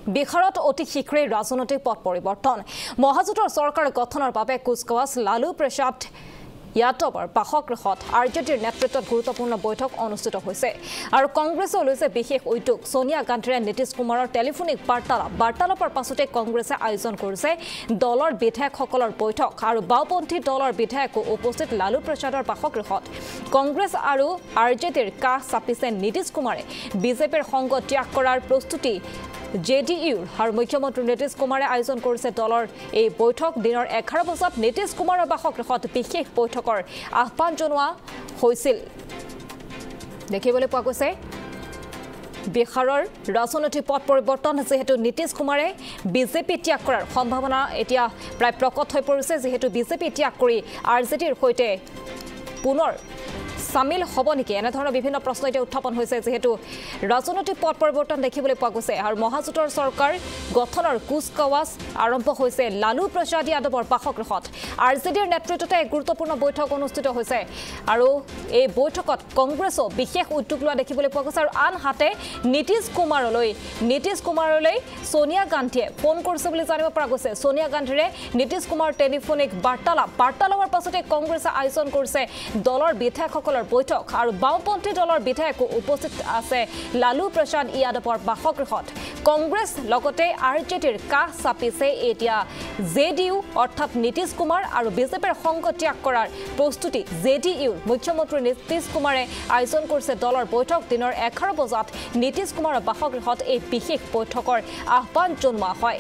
বিহাৰত অতি শীঘ্ৰেই ৰাজনৈতিক পথ পৰিৱৰ্তন মহাজোঁটৰ চৰকাৰ গঠনৰ বাবে কুচকাৱাজ লালু প্ৰসাদ যাদৱৰ বাসগৃহত আৰজেডিৰ নেতৃত্বত গুৰুত্বপূৰ্ণ বৈঠক অনুষ্ঠিত হৈছে আৰু কংগ্ৰেছে লৈছে বিশেষ উদ্যোগ সোনিয়া গান্ধীৰে নীতিশ কুমাৰৰ টেলিফোনিক বাৰ্তালাপৰ পাছতে কংগ্ৰেছে আয়োজন কৰিছে দলৰ বিধায়কসকলৰ বৈঠক আৰু বাওপন্থী দলৰ বিধায়কো উপস্থিত লালু প্ৰসাদৰ বাসগৃহত কংগ্ৰেছ আৰু আৰজেডিৰ কাষ চাপিছে নীতিশ কুমাৰে বিজেপিৰ সংগ ত্যাগ কৰাৰ প্ৰস্তুতি JDU আৰু মুখ্যমন্ত্ৰী নীতিশ কুমাৰে আয়োজন কৰিছে দলৰ এই বৈঠক দিনৰ 11 বজাত নীতিশ কুমাৰৰ বাসগৃহত বিশেষ বৈঠকৰ আহ্বান জনোৱা হৈছিল দেখিবলৈ পোৱা গৈছে বিহাৰৰ ৰাজনৈতিক পথ পৰিৱৰ্তন যেহেতু নীতিশ কুমাৰে বিজেপি ত্যাগ কৰাৰ সম্ভাৱনা এতিয়া প্ৰায় প্ৰকট হৈ পৰিছে যেহেতু বিজেপি ত্যাগ কৰি আৰজেডিৰ সৈতে পুনৰ সামিল হ'ব নেকি এনে ধৰণৰ বিভিন্ন প্ৰশ্ন এতিয়া উত্থাপন হৈছে যেহেতু ৰাজনৈতিক পথ পৰিৱৰ্তন দেখিবলৈ পোৱা গৈছে আৰু মহাজোঁটৰ চৰকাৰ গঠনৰ কুচকাৱাজ আৰম্ভ হৈছে লালু প্ৰসাদ যাদৱৰ বাসগৃহত আৰজেডিৰ নেতৃত্বতে এক গুৰুত্বপূৰ্ণ বৈঠক অনুষ্ঠিত হৈছে আৰু এই বৈঠকত কংগ্ৰেছো বিশেষ উদ্যোগ লোৱা দেখিবলৈ পোৱা গৈছে আৰু আনহাতে নীতিশ কুমাৰলৈ সোনিয়া গান্ধীয়ে ফোন কৰিছে বুলি জানিব পৰা গৈছে সোনিয়া গান্ধীৰে নীতিশ কুমাৰ টেলিফোনিক বাৰ্তালাপৰ পাছতে কংগ্ৰেছে আয়োজন কৰিছে দলৰ বিধায়কসকলৰ বৈঠক আৰু বাওপন্থী দলৰ বিধায়কো উপস্থিত আছে লালু প্ৰসাদ যাদৱৰ বাসগৃহত কংগ্ৰেছ লগতে আৰজেডিৰ কাষ চাপিছে এতিয়া JDU অৰ্থাৎ নীতিশ কুমাৰ আৰু বিজেপিৰ সংগ ত্যাগ কৰাৰ প্ৰস্তুতি JDUৰ মুখ্যমন্ত্ৰী নীতিশ কুমাৰে আয়োজন কৰিছে দলৰ বৈঠক দিনৰ 11 বজাত নীতিশ কুমাৰৰ বাসগৃহত এই বিশেষ বৈঠকৰ আহ্বান জনোৱা হয়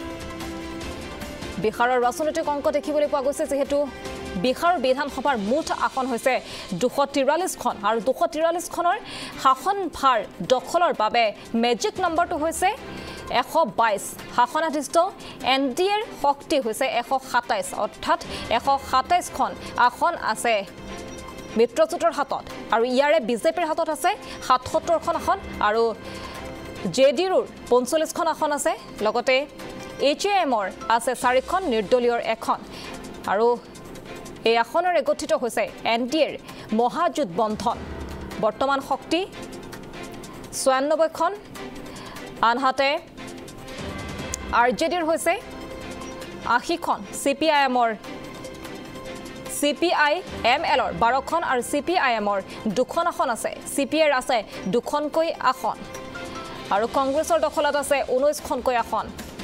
বিহাৰৰ ৰাজনৈতিক অংক দেখিবলৈ পোৱা গৈছে যেহেতু বিহাৰ বিধানসভাৰ মুঠ আসন হৈছে 243খন আৰু 243খনৰ শাসনভাৰ দখলৰ বাবে মেজিক নম্বৰটো হৈছে 122 শাসনাধিষ্ঠ NDAৰ শক্তি হৈছে 127 অৰ্থাৎ 127খন আসন আছে মিত্ৰজোঁটৰ হাতত আৰু ইয়াৰে বিজেপিৰ হাতত আছে 77খন আসন আৰু JDUৰ 45খন আসন আছে লগতে HAMৰ আছে 4খন নিৰ্দলীয়ৰ এখন আৰু এই আসনৰে গঠিত হৈছে NDAৰ মহাজোঁট বন্ধন বৰ্তমান শক্তি 96খন আনহাতে আৰজেডিৰ হৈছে 80খন CPIMLৰ 12খন আৰু CPIMৰ 2খন আসন আছে CPIৰ আছে 2খনকৈ আসন আৰু কংগ্ৰেছৰ দখলত আছে 19খনকৈ আসন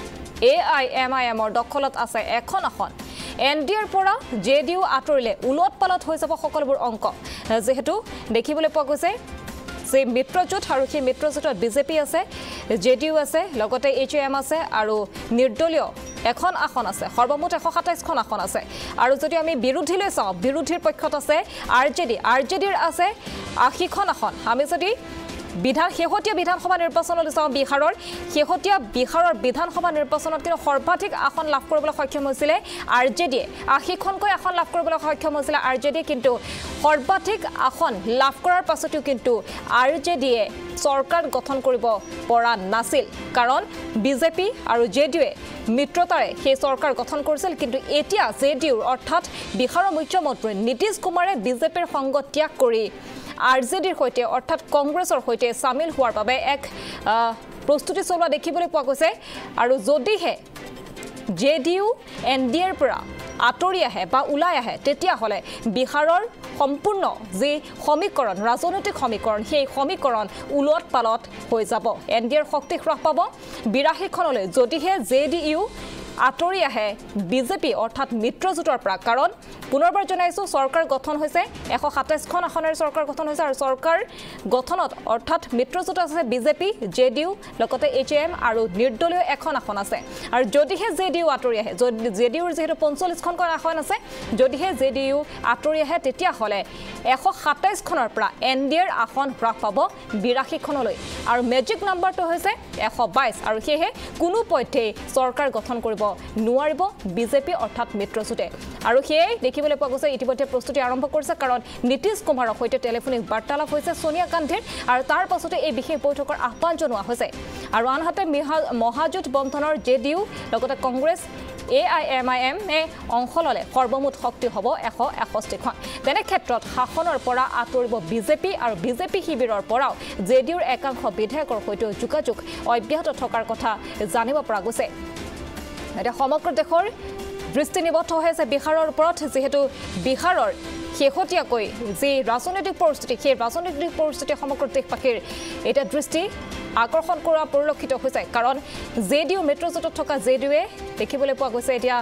AIMIMৰ দখলত আছে 1খন আসন NDAৰ পৰা JDU আঁতৰিলে উলট পালট হৈ যাব সকলোবোৰ অংক যেহেতু দেখিবলৈ পোৱা গৈছে যে মিত্ৰজোঁট আৰু সেই মিত্ৰজোঁটত বিজেপি আছে JDU আছে লগতে HAM আছে আৰু নিৰ্দলীয় এখন আসন আছে সৰ্বমুঠ 127খন আসন আছে আৰু যদি আমি বিৰোধীলৈ চাওঁ বিৰোধীৰ পক্ষত আছে আৰজেডিৰ আছে 80খন আসন আমি যদি শেহতীয়া বিধানসভা নিৰ্বাচনলৈ চাওঁ বিহাৰৰ বিধানসভা নিৰ্বাচনত কিন্তু সৰ্বাধিক আসন লাভ কৰিবলৈ সক্ষম হৈছিলে আৰজেডিয়ে 80খনকৈ আসন লাভ কৰিবলৈ সক্ষম হৈছিলে আৰজেডিয়ে কিন্তু সৰ্বাধিক আসন লাভ কৰাৰ পাছতো কিন্তু আৰজেডিয়ে চৰকাৰ গঠন কৰিব পৰা নাছিল কাৰণ বিজেপি আৰু JDUৱে মিত্ৰতাৰে সেই চৰকাৰ গঠন কৰিছিল কিন্তু এতিয়া JDUৰ অৰ্থাৎ বিহাৰৰ মুখ্যমন্ত্ৰী নীতিশ কুমাৰে বিজেপিৰ সংগ ত্যাগ কৰি আৰজেডিৰ সৈতে অৰ্থাৎ কংগ্ৰেছৰ সৈতে সামিল হোৱাৰ বাবে এক প্ৰস্তুতি চলোৱা দেখিবলৈ পোৱা গৈছে আৰু যদিহে JDU NDAৰ পৰা আঁতৰি আহে বা ওলাই আহে তেতিয়াহ'লে বিহাৰৰ সম্পূৰ্ণ যি সমীকৰণ ৰাজনৈতিক সমীকৰণ সেই সমীকৰণ উলট পালট হৈ যাব NDAৰ শক্তি হ্ৰাস পাব 82খনলৈ যদিহে JDU আঁতৰি আহে বিজেপি অৰ্থাৎ মিত্ৰজোঁটৰ পৰা কাৰণ পুনৰবাৰ জনাইছো চৰকাৰ গঠন হৈছে 127খন আসনেৰে চৰকাৰ গঠন হৈছে আৰু চৰকাৰ গঠনত অৰ্থাৎ মিত্ৰজোঁট আছে বিজেপি JDU লগতে HAM আৰু নিৰ্দলীয় এখন আসন আছে আৰু যদিহে JDU আঁতৰি আহে JDUৰ যেহেতু 45খনকৈ আসন আছে যদিহে JDU আঁতৰি আহে তেতিয়াহ'লে 127খনৰ পৰা NDAৰ আসন হ্ৰাস পাব 82খনলৈ আৰু মেজিক নম্বৰটো হৈছে 122 আৰু সেয়েহে কোনো পথে চৰকাৰ গঠন কৰিব নোৱাৰিব বিজেপি অৰ্থাৎ মিত্ৰজোঁটে আৰু সেয়ে দেখিবলৈ পোৱা গৈছে ইতিমধ্যে প্ৰস্তুতি আৰম্ভ কৰিছে কাৰণ নীতিশ কুমাৰৰ সৈতে টেলিফোনিক বাৰ্তালাপ হৈছে সোনিয়া গান্ধীৰ আৰু তাৰ পাছতে এই বিশেষ বৈঠকৰ আহ্বান জনোৱা হৈছে আৰু আনহাতে মহাজোঁট বন্ধনৰ JDU লগতে কংগ্ৰেছ AIMIM অংশ ললে সৰ্বমুঠ শক্তি হ'ব 161খন তেনে ক্ষেত্ৰত শাসনৰ পৰা আঁতৰিব বিজেপি আৰু বিজেপি শিবিৰৰ পৰাও জেডিউৰ একাংশ বিধায়কৰ সৈতে যোগাযোগ অব্যাহত থকাৰ কথা জানিব পৰা গৈছে এটা সমগ্ৰ দেশৰ দৃষ্টি নিবদ্ধ হৈছে বিহাৰৰ ওপৰত যেহেতু বিহাৰৰ শেহতীয়াকৈ যি ৰাজনৈতিক পৰিস্থিতি সেই ৰাজনৈতিক পৰিস্থিতি সমগ্ৰ দেশবাসীৰ এটা দৃষ্টি আকৰ্ষণ কৰা পৰিলক্ষিত হৈছে কাৰণ জেডিউ মেট্ৰজোঁটত থকা জেডিউৱে দেখিবলৈ পোৱা গৈছে এতিয়া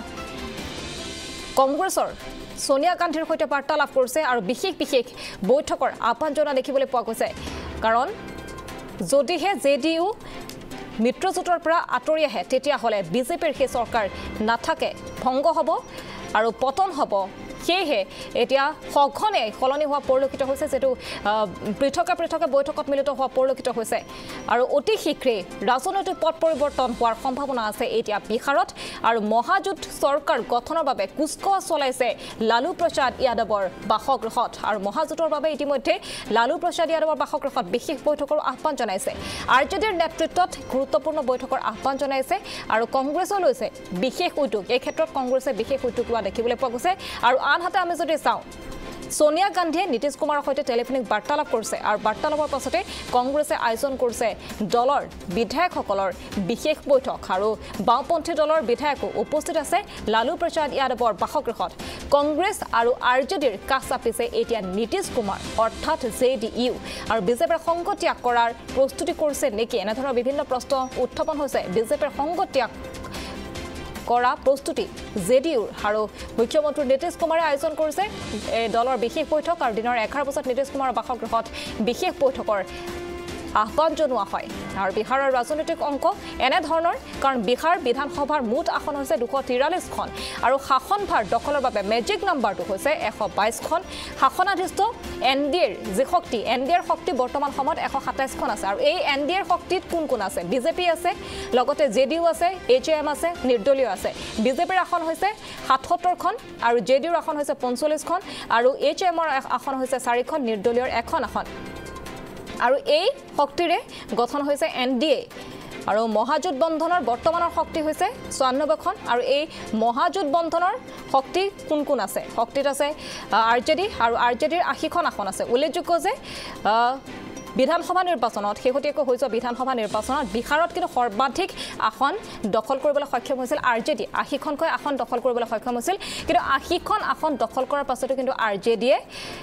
কংগ্ৰেছৰ সোনিয়া গান্ধীৰ সৈতে বাৰ্তালাপ কৰিছে আৰু বিশেষ বৈঠকৰ আহ্বান জনা দেখিবলৈ পোৱা গৈছে কাৰণ যদিহে জেডিউ মিত্ৰজোঁটৰ পৰা আঁতৰি আহে তেতিয়াহ'লে বিজেপিৰ সেই চৰকাৰ নাথাকে ভংগ হ'ব আৰু পতন হ'ব সেয়েহে এতিয়া সঘনে সলনি হোৱা পৰিলক্ষিত হৈছে যেটো পৃথকে বৈঠকত মিলিত হোৱা পৰিলক্ষিত হৈছে আৰু অতি শীঘ্ৰে ৰাজনৈতিক পথ পৰিৱৰ্তন হোৱাৰ সম্ভাৱনা আছে এতিয়া বিহাৰত আৰু মহাজোঁট চৰকাৰ গঠনৰ বাবে কুচকাৱাজ চলাইছে লালু প্ৰসাদ যাদৱৰ বাসগৃহত আৰু মহাজোঁটৰ বাবে ইতিমধ্যে লালু প্ৰসাদ যাদৱৰ বাসগৃহত বিশেষ বৈঠকৰ আহ্বান জনাইছে আৰজেডিৰ নেতৃত্বত গুৰুত্বপূৰ্ণ বৈঠকৰ আহ্বান জনাইছে আৰু কংগ্ৰেছৰ লৈছে বিশেষ উদ্যোগ এই ক্ষেত্ৰত কংগ্ৰেছে বিশেষ উদ্যোগ লোৱা দেখিবলৈ পোৱা গৈছে আৰু আনহাতে আমি যদি চাওঁ সোনিয়া গান্ধীয়ে নীতিশ কুমাৰৰ সৈতে টেলিফোনিক বাৰ্তালাপ কৰিছে আৰু বাৰ্তালাপৰ পাছতে কংগ্ৰেছে আয়োজন কৰিছে দলৰ বিধায়কসকলৰ বিশেষ বৈঠক আৰু বাওঁপন্থী দলৰ বিধায়কো উপস্থিত আছে লালু প্ৰসাদ যাদৱৰ বাসগৃহত কংগ্ৰেছ আৰু আৰজেডিৰ কাষ চাপিছে এতিয়া নীতিশ কুমাৰ অৰ্থাৎ জেডিইউ আৰু বিজেপিৰ সংগ ত্যাগ কৰাৰ প্ৰস্তুতি কৰিছে নেকি এনেধৰণৰ বিভিন্ন প্ৰশ্ন উত্থাপন হৈছে বিজেপিৰ সংগ ত্যাগ কৰা প্ৰস্তুতি জেডিউৰ আৰু মুখ্যমন্ত্ৰী নীতিশ কুমাৰে আয়োজন কৰিছে দলৰ বিশেষ বৈঠক আৰু দিনৰ 11 বজাত নীতিশ কুমাৰৰ বাসগৃহত বিশেষ বৈঠকৰ আহ্বান জনোৱা হয় আৰু বিহাৰৰ ৰাজনৈতিক অংক এনে ধৰণৰ কাৰণ বিহাৰ বিধানসভাৰ মুঠ আসন হৈছে 243খন আৰু শাসনভাৰ দখলৰ বাবে মেজিক নাম্বাৰটো হৈছে 122খন শাসনাধিষ্ঠ এনডিএৰ যি শক্তি এনডিএৰ শক্তি বৰ্তমান সময়ত 127খন আছে আৰু এই এনডিএৰ শক্তিত কোন আছে বিজেপি আছে লগতে জেডিইউ আছে এইচএম আছে নিৰ্দলীয় আছে বিজেপিৰ আসন হৈছে 77খন আৰু জেডিইউৰ আসন হৈছে 45খন আৰু এইচএমৰ আসন হৈছে 4খন নিৰ্দলীয়ৰ এখন আসন আৰু এই শক্তিৰে গঠন হৈছে এনডিএ আৰু মহাজোঁট বন্ধনৰ বৰ্তমানৰ শক্তি হৈছে 94খন আৰু এই মহাজোঁট বন্ধনৰ শক্তি কোন আছে শক্তিত আছে আৰজেডি আৰু আৰজেডিৰ 80খন আসন আছে উল্লেখযোগ্য যে বিধানসভা নিৰ্বাচনত শেহতীয়াকৈ হৈ যোৱা বিধানসভা নিৰ্বাচনত বিহাৰত কিন্তু সৰ্বাধিক আসন দখল কৰিবলৈ সক্ষম হৈছিল আৰজেডি 80খনকৈ আসন দখল কৰিবলৈ সক্ষম হৈছিল কিন্তু 80খন আসন দখল কৰাৰ পাছতো কিন্তু আৰজেডিয়ে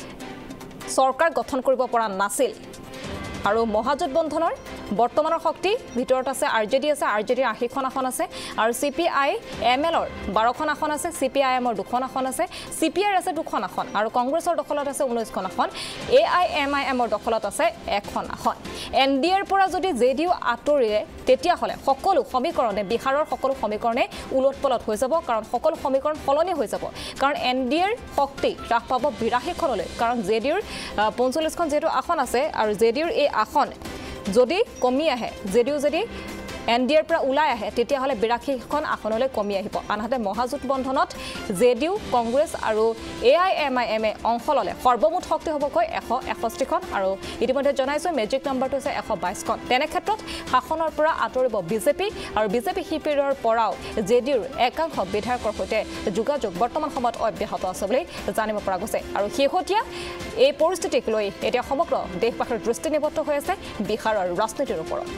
চৰকাৰ গঠন কৰিব পৰা নাছিল আৰু মহাজোঁট বন্ধনৰ বৰ্তমানৰ শক্তি ভিতৰত আছে আৰজেডি আছে আৰজেডিৰ 80খন আসন আছে আৰু চিপিআই এমএলৰ 12খন আসন আছে চিপিআইএমৰ 2খন আসন আছে চিপিআইৰ আছে 2খন আসন আৰু কংগ্ৰেছৰ দখলত আছে 19খন আসন AIMIMৰ দখলত আছে 1খন আসন এনডিএৰ পৰা যদি জেডিইউ আঁতৰিলে তেতিয়াহ'লে সকলো সমীকৰণে বিহাৰৰ সকলো সমীকৰণে উলটপলট হৈ যাব কাৰণ সকলো সমীকৰণ সলনি হৈ যাব কাৰণ এনডিএৰ শক্তি হ্ৰাস পাব 82খনলৈ কাৰণ জেডিইউৰ 45খন যেটো আসন আছে আৰু জেডিইউৰ এই আসন যদি কমি আহে জেডিইউ যদি এনডিএৰ পৰা ওলাই আহে তেতিয়াহ'লে 82খন আসনলৈ কমি আহিব আনহাতে মহাজোঁট বন্ধনত জেডিইউ কংগ্ৰেছ আৰু AIMIMে অংশ ললে সৰ্বমুঠ শক্তি হ'বকৈ 161খন আৰু ইতিমধ্যে জনাইছো মেজিক নাম্বাৰটো হৈছে 122খন তেনে ক্ষেত্ৰত শাসনৰ পৰা আঁতৰিব বিজেপি আৰু বিজেপি শিবিৰৰ পৰাও জেডিইউৰ একাংশ বিধায়কৰ সৈতে যোগাযোগ বৰ্তমান সময়ত অব্যাহত আছে বুলি জানিব পৰা গৈছে আৰু শেহতীয়া এই পৰিস্থিতিক লৈ এতিয়া সমগ্ৰ দেশবাসীৰ দৃষ্টি নিবদ্ধ হৈ আছে বিহাৰৰ ৰাজনীতিৰ ওপৰত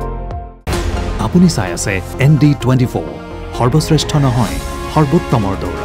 আপুনি চাই আছে ND24 সৰ্বশ্ৰেষ্ঠ নহয় সৰ্বোত্তমৰ দৌৰ